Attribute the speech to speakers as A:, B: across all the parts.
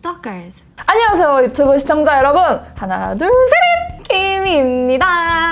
A: Stalkers.
B: 안녕하세요 유튜브 시청자 여러분, 하나 둘 셋
C: 김입니다.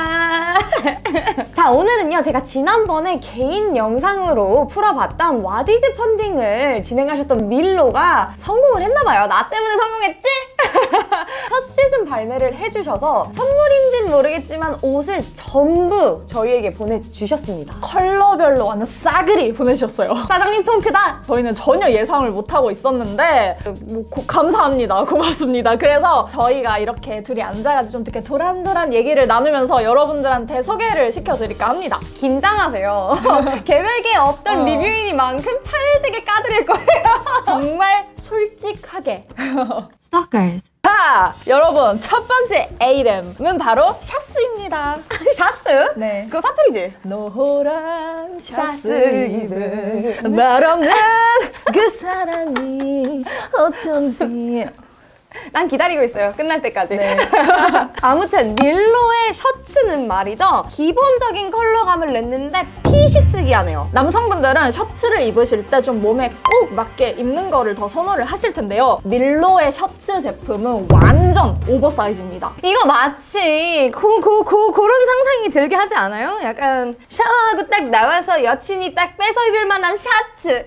C: 자, 오늘은요 제가 지난번에 개인 영상으로 풀어봤던 와디즈 펀딩을 진행하셨던 밀로가 성공을 했나봐요. 나 때문에 성공했지? 첫 시즌 발매를 해주셔서 선물인지는 모르겠지만 옷을 전부 저희에게 보내주셨습니다.
B: 컬러별로 완전 싸그리 보내주셨어요.
C: 사장님 통 크다!
B: 저희는 전혀 예상을 못하고 있었는데 감사합니다. 고맙습니다. 그래서 저희가 이렇게 둘이 앉아가지고 좀 이렇게 도란도란 얘기를 나누면서 여러분들한테 소개를 시켜드릴까 합니다.
C: 긴장하세요. 계획에 없던 리뷰이니만큼 찰지게 까드릴 거예요.
B: 정말 솔직하게.
A: Stalkers.
B: 자, 여러분 첫 번째 아이템은 바로 샤스입니다.
C: 샤스?
B: 네.
C: 그거 사투리지?
B: 노란 샤스
C: 샤스
B: 입은 말 없는 그 사람이 어쩐지.
C: 난 기다리고 있어요. 끝날 때까지.
B: 네.
C: 아무튼 밀로의 셔츠는 말이죠. 기본적인 컬러감을 냈는데 핏이 특이하네요.
B: 남성분들은 셔츠를 입으실 때 좀 몸에 꼭 맞게 입는 거를 더 선호를 하실 텐데요. 밀로의 셔츠 제품은 완전 오버사이즈입니다.
C: 이거 마치 그런 상상이 들게 하지 않아요? 약간 샤워하고 딱 나와서 여친이 딱 뺏어 입을 만한 셔츠.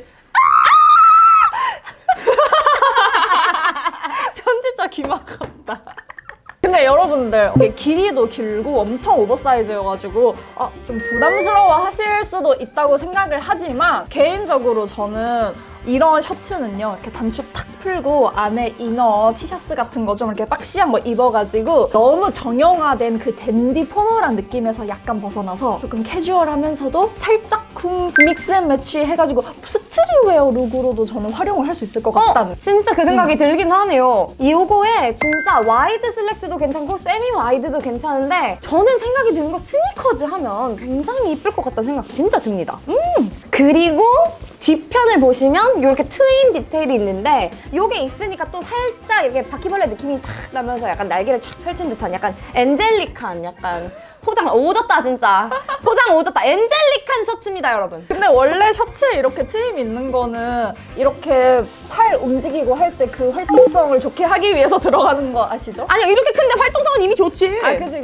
B: 편집자 기막았다. 근데 여러분들 이게 길이도 길고 엄청 오버사이즈여가지고 좀 부담스러워 하실 수도 있다고 생각을 하지만 개인적으로 저는 이런 셔츠는요 이렇게 단추 탁 풀고 안에 이너 티셔츠 같은 거 좀 이렇게 박시한 거 입어가지고 너무 정형화된 그 댄디 포멀한 느낌에서 약간 벗어나서 조금 캐주얼하면서도 살짝 믹스 앤 매치 해가지고 스트리트웨어 룩으로도 저는 활용을 할 수 있을 것 같다는.
C: 진짜 그 생각이 들긴 하네요. 이거에 진짜 와이드 슬랙스도 괜찮고 세미 와이드도 괜찮은데 저는 생각이 드는 거 스니커즈 하면 굉장히 이쁠 것 같다는 생각 진짜 듭니다. 그리고 뒤편을 보시면 이렇게 트임 디테일이 있는데 이게 있으니까 또 살짝 이렇게 바퀴벌레 느낌이 탁 나면서 약간 날개를 쫙 펼친 듯한 약간 엔젤릭한 약간 포장 오졌다 진짜. 포장 오졌다. 엔젤릭한 셔츠입니다 여러분.
B: 근데 원래 셔츠에 이렇게 트임 있는 거는 이렇게 팔 움직이고 할 때 그 활동성을 좋게 하기 위해서 들어가는 거 아시죠?
C: 아니요 이렇게 큰데 활동성은 이미 좋지.
B: 아 그치.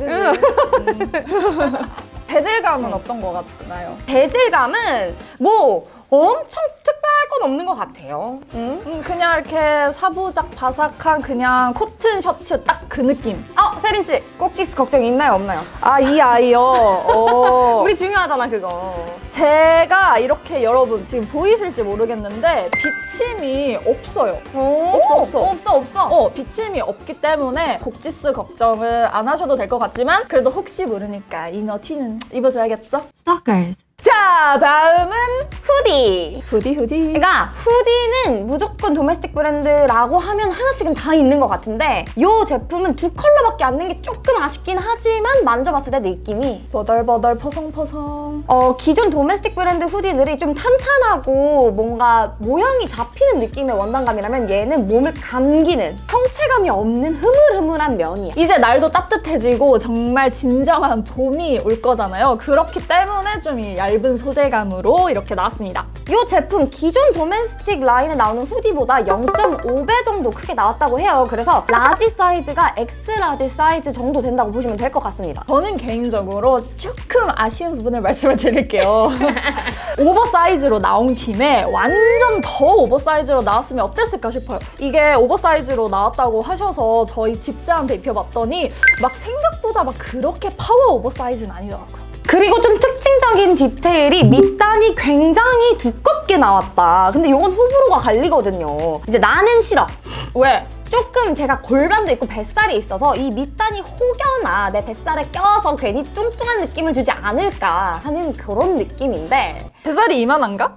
B: 재질감은 어떤 거 같나요?
C: 재질감은 뭐 엄청 특별할 건 없는 것 같아요.
B: 그냥 이렇게 사부작 바삭한 그냥 코튼 셔츠 딱 그 느낌.
C: 세린 씨 꼭지스 걱정 있나요 없나요?
B: 이 아이요.
C: 우리 중요하잖아 그거.
B: 제가 이렇게 여러분 지금 보이실지 모르겠는데 비침이 없어요.
C: 없어.
B: 비침이 없기 때문에 곡지스 걱정을 안 하셔도 될 것 같지만 그래도 혹시 모르니까 이너 티는 입어줘야겠죠?
A: Stalkers.
B: 자, 다음은
C: 후디.
B: 후디.
C: 그러니까 후디는 무조건 도메스틱 브랜드라고 하면 하나씩은 다 있는 것 같은데 이 제품은 두 컬러밖에 안 낸 게 조금 아쉽긴 하지만 만져봤을 때 느낌이
B: 버덜버덜 퍼성퍼성.
C: 기존 도메스틱 브랜드 후디들이 좀 탄탄하고 뭔가 모양이 잡히는 느낌의 원단감이라면 얘는 몸을 감기는 형체감이 없는 흐물흐물한 면이야.
B: 이제 날도 따뜻해지고 정말 진정한 봄이 올 거잖아요. 그렇기 때문에 좀 이 얇은 소재감으로 이렇게 나왔습니다.
C: 이 제품 기존 도메스틱 라인에 나오는 후디보다 0.5배 정도 크게 나왔다고 해요. 그래서 라지 사이즈가 엑스라지 사이즈 정도 된다고 보시면 될 것 같습니다.
B: 저는 개인적으로 조금 아쉬운 부분을 말씀을 드릴게요. 오버사이즈로 나온 김에 완전 더 오버사이즈로 나왔으면 어땠을까 싶어요. 이게 오버사이즈로 나왔다고 하셔서 저희 집자한테 입혀봤더니 막 생각보다 막 그렇게 파워 오버사이즈는 아니더라고요.
C: 그리고 좀 특징적인 디테일이 밑단이 굉장히 두껍게 나왔다. 근데 이건 호불호가 갈리거든요. 이제 나는 싫어.
B: 왜?
C: 조금 제가 골반도 있고 뱃살이 있어서 이 밑단이 혹여나 내 뱃살에 껴서 괜히 뚱뚱한 느낌을 주지 않을까 하는 그런 느낌인데
B: 뱃살이 이만한가?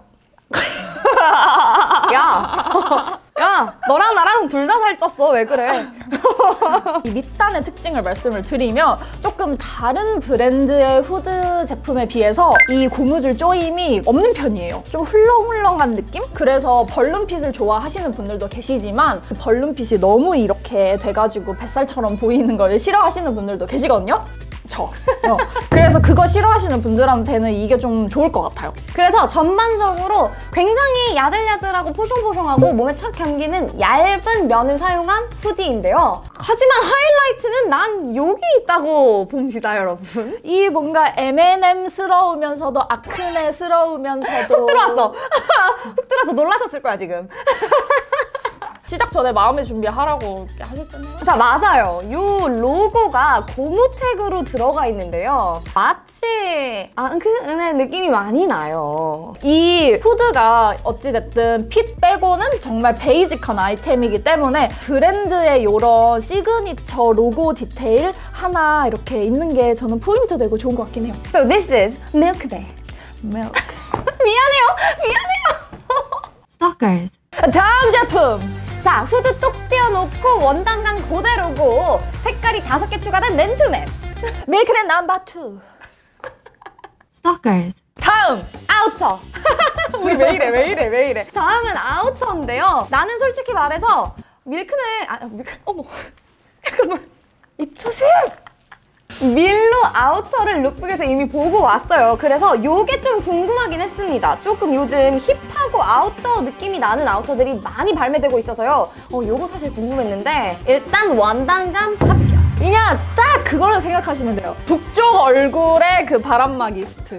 C: 야, 너랑 나랑 둘 다 살쪘어. 왜 그래?
B: 이 밑단의 특징을 말씀을 드리면 조금 다른 브랜드의 후드 제품에 비해서 이 고무줄 조임이 없는 편이에요. 좀 훌렁훌렁한 느낌? 그래서 벌룬핏을 좋아하시는 분들도 계시지만 그 벌룬핏이 너무 이렇게 돼가지고 뱃살처럼 보이는 걸 싫어하시는 분들도 계시거든요. 그래서 그거 싫어하시는 분들한테는 이게 좀 좋을 것 같아요.
C: 그래서 전반적으로 굉장히 야들야들하고 포숑포숑하고 몸에 착 감기는 얇은 면을 사용한 후디인데요. 하지만 하이라이트는 난 여기 있다고 봅니다, 여러분.
B: 이 뭔가 M&M스러우면서도 아크네스러우면서도
C: 훅 들어왔어. 훅 들어와서 놀라셨을 거야, 지금.
B: 시작 전에 마음의 준비하라고 하셨잖아요.
C: 자, 맞아요. 요 로고가 고무택으로 들어가 있는데요. 마치 앙크의 느낌이 많이 나요.
B: 이 후드가 어찌됐든 핏 빼고는 정말 베이직한 아이템이기 때문에 브랜드의 이런 시그니처 로고 디테일 하나 이렇게 있는 게 저는 포인트 되고 좋은 것 같긴 해요.
C: So this is Milkday.
B: Milk.
C: 미안해요. Stalkers.
B: 다음 제품!
C: 자, 후드 똑 떼어놓고 원단감 그대로고 색깔이 5개 추가된 맨투맨.
B: 밀크랜 넘버 2.
C: Stalkers.
B: 다음!
C: 아우터. 우리 왜 이래. 다음은 아우터인데요. 나는 솔직히 말해서 어머. 잠깐만.
B: 입조심!
C: 밀로 아우터를 룩북에서 이미 보고 왔어요. 그래서 요게 좀 궁금하긴 했습니다. 조금 요즘 힙하고 아우터 느낌이 나는 아우터들이 많이 발매되고 있어서요. 요거 사실 궁금했는데 일단 원단감 합격.
B: 그냥 딱 그걸로 생각하시면 돼요. 북쪽 얼굴의 그 바람막이스트.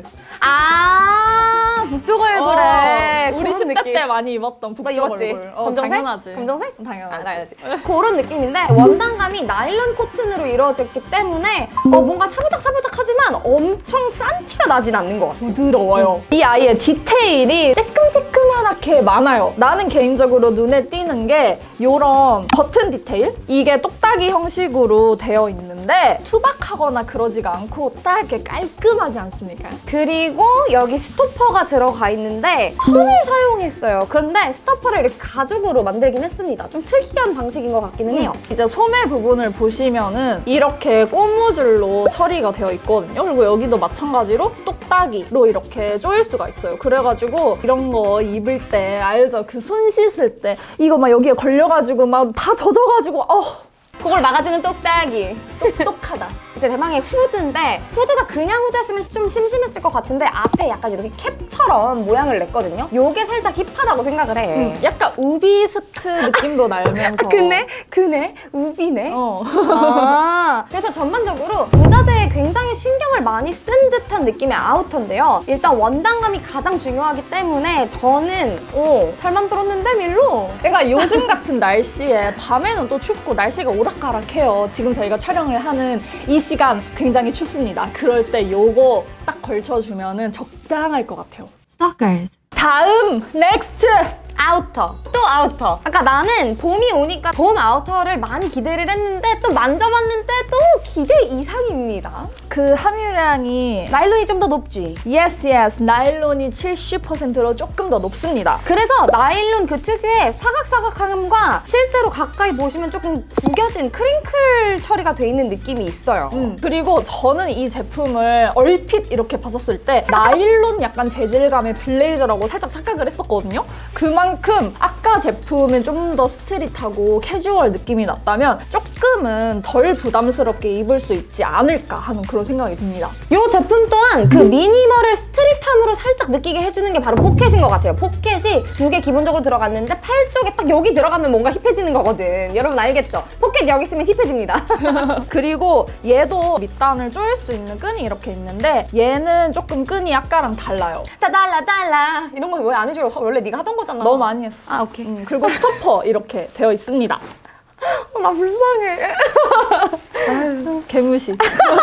C: 북쪽 얼굴에
B: 우리
C: 그런
B: 10대 때 많이 입었던 북쪽
C: 입었지?
B: 얼굴.
C: 검정색?
B: 당연하지.
C: 검정색?
B: 당연하지.
C: 당연하지. 그런 느낌인데 원단감이 나일론 코튼으로 이루어졌기 때문에 뭔가 사부작사부작하지만 엄청 싼 티가 나진 않는 것 같아요.
B: 부드러워요. 이 아이의 디테일이 쬐끔쬐끔하게 많아요. 나는 개인적으로 눈에 띄는 게 이런 버튼 디테일? 이게 똑딱이 형식으로 되어 있는데 투박하거나 그러지가 않고 딱 이렇게 깔끔하지 않습니까?
C: 그리고 여기 스토퍼가 들어가 있는데 천을 사용했어요. 그런데 스토퍼를 이렇게 가죽으로 만들긴 했습니다. 좀 특이한 방식인 것 같기는 해요.
B: 이제 소매 부분을 보시면은 이렇게 고무줄로 처리가 되어 있거든요. 그리고 여기도 마찬가지로 똑딱이로 이렇게 조일 수가 있어요. 그래가지고 이런 거 입을 때 알죠? 그 손 씻을 때 이거 막 여기에 걸려가지고 막 다 젖어가지고
C: 그걸 막아주는 똑딱이.
B: 똑똑하다.
C: 이제 대망의 후드인데 후드가 그냥 후드였으면 좀 심심했을 것 같은데 앞에 약간 이렇게 캡처럼 모양을 냈거든요. 요게 살짝 힙하다고 생각을 해.
B: 약간 우비스트 느낌도 나면서
C: 그네? 우비네?
B: 어.
C: 그래서 전반적으로 부자재에 굉장히 신경을 많이 쓴 듯한 느낌의 아우터인데요. 일단 원단감이 가장 중요하기 때문에 저는 잘 만들었는데 밀로?
B: 그러니까 요즘 같은 날씨에 밤에는 또 춥고 날씨가 오락가락해요. 지금 저희가 촬영을 하는 이 시간 굉장히 춥습니다. 그럴 때 요거 딱 걸쳐주면은 적당할 것 같아요.
C: Stalkers.
B: 다음! 넥스트!
C: 아우터. 또 아우터. 아까 나는 봄이 오니까 봄 아우터를 많이 기대를 했는데 또 만져봤는데 또 기대 이상입니다.
B: 그 함유량이
C: 나일론이 좀 더 높지?
B: yes. 나일론이 70%로 조금 더 높습니다.
C: 그래서 나일론 그 특유의 사각사각함과 실제로 가까이 보시면 조금 구겨진 크링클 처리가 돼 있는 느낌이 있어요.
B: 그리고 저는 이 제품을 얼핏 이렇게 봤었을 때 나일론 약간 재질감의 블레이저라고 살짝 착각을 했었거든요. 그만큼 아까 제품은 좀 더 스트릿하고 캐주얼 느낌이 났다면 조금은 덜 부담스럽게 입을 수 있지 않을까 하는 그런 생각이 듭니다.
C: 이 제품 또한 그 미니멀을 스트릿함으로 살짝 느끼게 해주는 게 바로 포켓인 것 같아요. 포켓이 2개 기본적으로 들어갔는데 팔 쪽에 딱 여기 들어가면 뭔가 힙해지는 거거든. 여러분 알겠죠? 포켓 여기 있으면 힙해집니다.
B: 그리고 얘도 밑단을 조일 수 있는 끈이 이렇게 있는데 얘는 조금 끈이 아까랑 달라요.
C: 다 달라 이런 거 왜 안 해줘요? 원래 네가 하던 거잖아.
B: 너무 많이 했어.
C: 아 오케이.
B: 그리고 스토퍼 이렇게 되어 있습니다.
C: 나 불쌍해.
B: 아유, 개무시.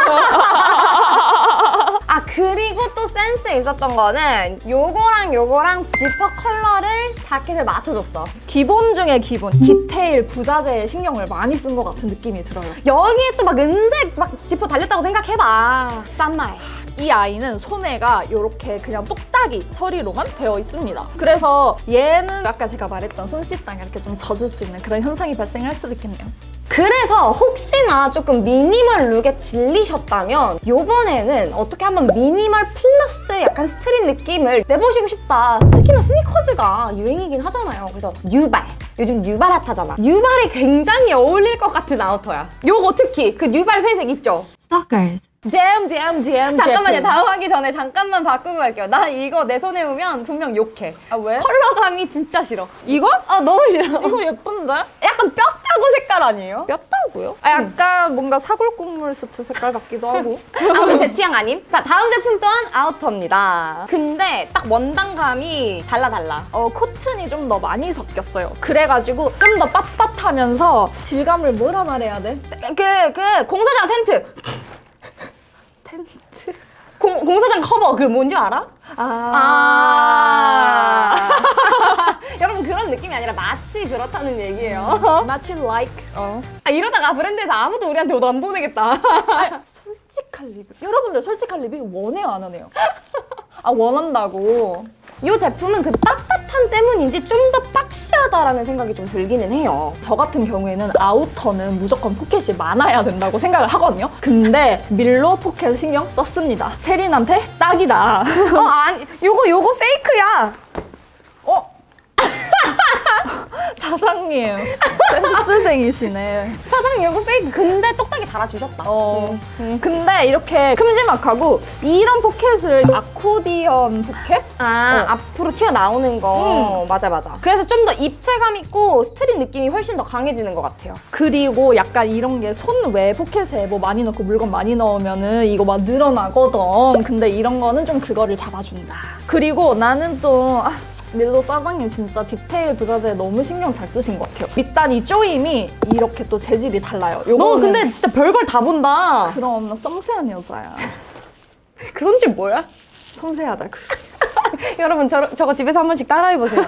C: 그리고 또 센스 있었던 거는 요거랑 지퍼 컬러를 자켓에 맞춰줬어.
B: 기본 중에 기본. 디테일, 부자재에 신경을 많이 쓴 것 같은 느낌이 들어요.
C: 여기에 또 막 은색 막 지퍼 달렸다고 생각해봐. 싼말.
B: 이 아이는 소매가 이렇게 그냥 똑딱이 처리로만 되어 있습니다. 그래서 얘는 아까 제가 말했던 손 씻다가 이렇게 좀 젖을 수 있는 그런 현상이 발생할 수도 있겠네요.
C: 그래서 혹시나 조금 미니멀 룩에 질리셨다면 요번에는 어떻게 한번 미니멀 플러스 약간 스트릿 느낌을 내보시고 싶다. 특히나 스니커즈가 유행이긴 하잖아요. 그래서 뉴발, 요즘 뉴발 핫하잖아. 뉴발에 굉장히 어울릴 것 같은 아우터야. 요거 특히 그 뉴발 회색 있죠? Stalkers.
B: DM
C: 잠깐만요.
B: 제품.
C: 다음 하기 전에 잠깐만 바꾸고 갈게요. 나 이거 내 손에 오면 분명 욕해.
B: 아 왜?
C: 컬러감이 진짜 싫어.
B: 이거?
C: 아 너무 싫어.
B: 이거 예쁜데?
C: 약간 뼈다구 색깔 아니에요?
B: 뼈다고요? 아 약간 뭔가 사골국물 스트 색깔 같기도 하고.
C: 아무튼 제 취향 아님? 자, 다음 제품 또한 아우터입니다. 근데 딱 원단감이 달라.
B: 코튼이 좀 더 많이 섞였어요. 그래가지고 좀 더 빳빳하면서 질감을 뭐라 말해야 돼?
C: 그 공사장 텐트.
B: 텐트?
C: 공사장 커버 그 뭔지 알아? 여러분 그런 느낌이 아니라 마치 그렇다는 얘기예요.
B: 마치 like.
C: 이러다가 브랜드에서 아무도 우리한테 옷 안 보내겠다.
B: 솔직한 리뷰. 여러분들 솔직한 리뷰 원해요 안 원해요? 아 원한다고.
C: 이 제품은 그 빳빳한 때문인지 좀 더 박시하다라는 생각이 좀 들기는 해요.
B: 저 같은 경우에는 아우터는 무조건 포켓이 많아야 된다고 생각을 하거든요. 근데 밀로 포켓 신경 썼습니다. 세린한테 딱이다.
C: 아니 요거 페이크야.
B: 사장님 센스생이시네.
C: 사장님 요거 페이크. 근데 똑딱이 달아주셨다.
B: 근데 이렇게 큼지막하고 이런 포켓을 아코디언 포켓?
C: 앞으로 튀어나오는 거. 맞아. 그래서 좀 더 입체감 있고 스트릿 느낌이 훨씬 더 강해지는 것 같아요.
B: 그리고 약간 이런 게 손외 포켓에 뭐 많이 넣고 물건 많이 넣으면은 이거 막 늘어나거든. 근데 이런 거는 좀 그거를 잡아준다. 그리고 나는 또 밀로 사장님 진짜 디테일 부자재 너무 신경 잘 쓰신 것 같아요. 밑단이 조임이 이렇게 또 재질이 달라요.
C: 너 근데 진짜 별걸 다 본다.
B: 그럼 나 섬세한 여자야.
C: 그 손짓 뭐야?
B: 섬세하다.
C: 여러분 저거 집에서 한 번씩 따라해보세요.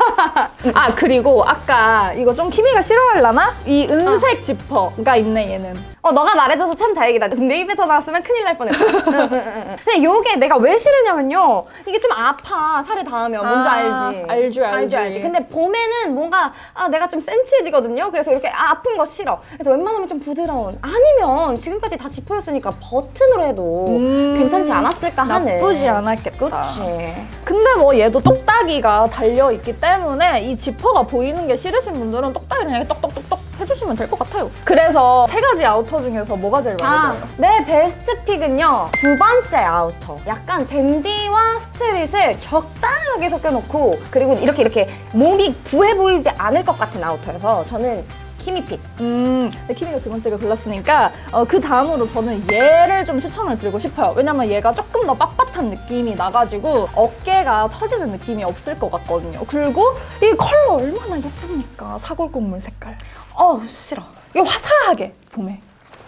B: 그리고 아까 이거 좀 키미가 싫어하려나? 이 은색 지퍼가 있네 얘는.
C: 너가 말해줘서 참 다행이다. 내 입에서 나왔으면 큰일 날 뻔했어. 근데 요게 내가 왜 싫으냐면요. 이게 좀 아파, 살에 닿으면. 뭔지 알지?
B: 알지.
C: 근데 봄에는 뭔가 내가 좀 센치해지거든요. 그래서 이렇게 아픈 거 싫어. 그래서 웬만하면 좀 부드러운. 아니면 지금까지 다 지퍼였으니까 버튼으로 해도 괜찮지 않았을까 하는.
B: 나쁘지 않았겠다.
C: 그치.
B: 근데 뭐 얘도 똑딱이가 달려있기 때문에 이 지퍼가 보이는 게 싫으신 분들은 똑딱이를 그냥 똑똑똑똑 해주시면 될 것 같아요. 그래서 3가지 아우터 중에서 뭐가 제일 마음에 들어요?
C: 내 베스트 픽은요. 2번째 아우터. 약간 댄디와 스트릿을 적당하게 섞여놓고 그리고 이렇게 몸이 부해 보이지 않을 것 같은 아우터여서 저는 키미핏.
B: 근데 키미가 2번째가 골랐으니까 그 다음으로 저는 얘를 좀 추천을 드리고 싶어요. 왜냐면 얘가 조금 더 빳빳한 느낌이 나가지고 어깨가 처지는 느낌이 없을 것 같거든요. 그리고 이 컬러 얼마나 예쁩니까? 사골국물 색깔.
C: 싫어.
B: 이게 화사하게 봄에.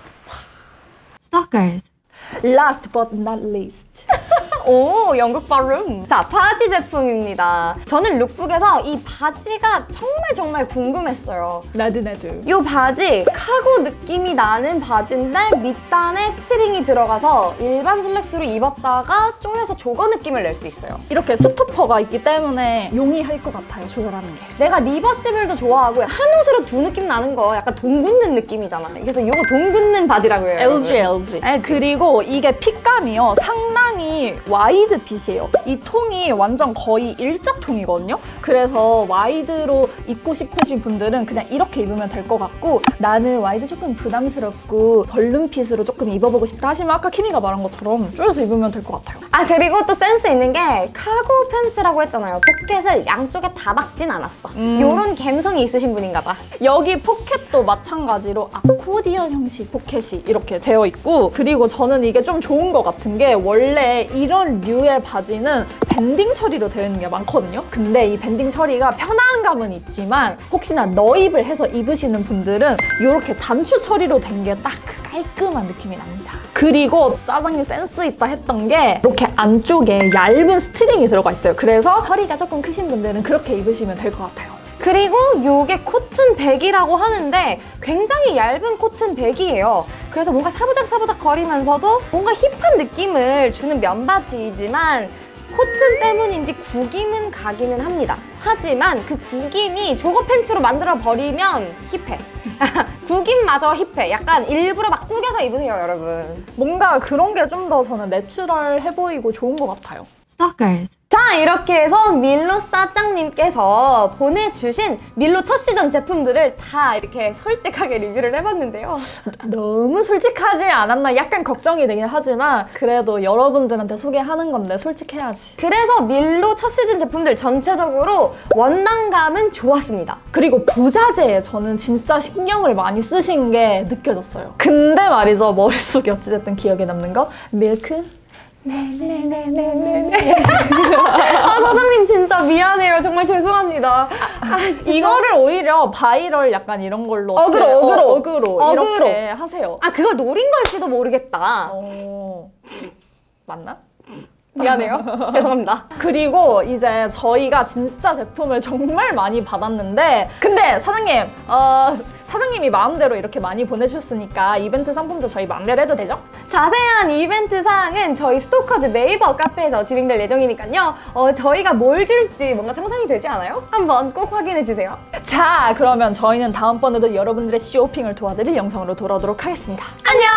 C: Stalkers.
B: Last but not least.
C: 오, 영국 발음. 자, 바지 제품입니다. 저는 룩북에서 이 바지가 정말 궁금했어요.
B: 나도.
C: 이 바지 카고 느낌이 나는 바지인데 밑단에 스트링이 들어가서 일반 슬랙스로 입었다가 쪼매서 조거 느낌을 낼 수 있어요.
B: 이렇게 스토퍼가 있기 때문에 용이할 것 같아요, 조절하는 게.
C: 내가 리버시블도 좋아하고 한 옷으로 두 느낌 나는 거 약간 돈 굳는 느낌이잖아. 그래서 이거 돈 굳는 바지라고 해요.
B: LG. 그리고 이게 핏감이요. 상당히 와이드 핏이에요. 이 통이 완전 거의 일자통이거든요. 그래서 와이드로 입고 싶으신 분들은 그냥 이렇게 입으면 될 것 같고 나는 와이드 조금 부담스럽고 벌룬 핏으로 조금 입어보고 싶다 하시면 아까 키미가 말한 것처럼 조여서 입으면 될 것 같아요.
C: 그리고 또 센스 있는 게 카고 팬츠라고 했잖아요. 포켓을 양쪽에 다 박진 않았어. 요런 감성이 있으신 분인가 봐.
B: 여기 포켓도 마찬가지로 아코디언 형식 포켓이 이렇게 되어 있고 그리고 저는 이게 좀 좋은 것 같은 게 원래 이런 류의 바지는 밴딩 처리로 되어 있는 게 많거든요. 근데 이 밴딩 처리가 편한 감은 있지만 혹시나 너입을 해서 입으시는 분들은 이렇게 단추 처리로 된 게 딱 깔끔한 느낌이 납니다. 그리고 사장님 센스 있다 했던 게 이렇게 안쪽에 얇은 스트링이 들어가 있어요. 그래서 허리가 조금 크신 분들은 그렇게 입으시면 될 것 같아요.
C: 그리고 요게 코튼 백이라고 하는데 굉장히 얇은 코튼 백이에요. 그래서 뭔가 사부작 거리면서도 뭔가 힙한 느낌을 주는 면바지이지만 코튼 때문인지 구김은 가기는 합니다. 하지만 그 구김이 조거 팬츠로 만들어 버리면 힙해. 구김마저 힙해. 약간 일부러 막 구겨서 입으세요, 여러분.
B: 뭔가 그런 게 좀 더 저는 내추럴해 보이고 좋은 것 같아요.
C: Stalkers. 자, 이렇게 해서 밀로 싸짱님께서 보내주신 밀로 첫 시전 제품들을 다 이렇게 솔직하게 리뷰를 해봤는데요.
B: 너무 솔직하지 않았나 약간 걱정이 되긴 하지만 그래도 여러분들한테 소개하는 건데 솔직해야지.
C: 그래서 밀로 첫 시즌 제품들 전체적으로 원단감은 좋았습니다.
B: 그리고 부자재에 저는 진짜 신경을 많이 쓰신 게 느껴졌어요. 근데 말이죠, 머릿속에 어찌됐든 기억에 남는 거 밀크? 네네네네네.
C: 아, 사장님 진짜 미안해요. 정말 죄송합니다.
B: 이거를 오히려 바이럴 약간 이런 걸로
C: 어그로.
B: 이렇게 하세요.
C: 아, 그걸 노린 걸지도 모르겠다.
B: 맞나?
C: 미안해요. 죄송합니다.
B: 그리고 이제 저희가 진짜 제품을 정말 많이 받았는데 근데 사장님, 사장님이 마음대로 이렇게 많이 보내주셨으니까 이벤트 상품도 저희 마음대로 해도 되죠?
C: 자세한 이벤트 사항은 저희 스토커즈 네이버 카페에서 진행될 예정이니까요. 저희가 뭘 줄지 뭔가 상상이 되지 않아요? 한번 꼭 확인해주세요.
B: 자, 그러면 저희는 다음번에도 여러분들의 쇼핑을 도와드릴 영상으로 돌아오도록 하겠습니다.
C: 안녕!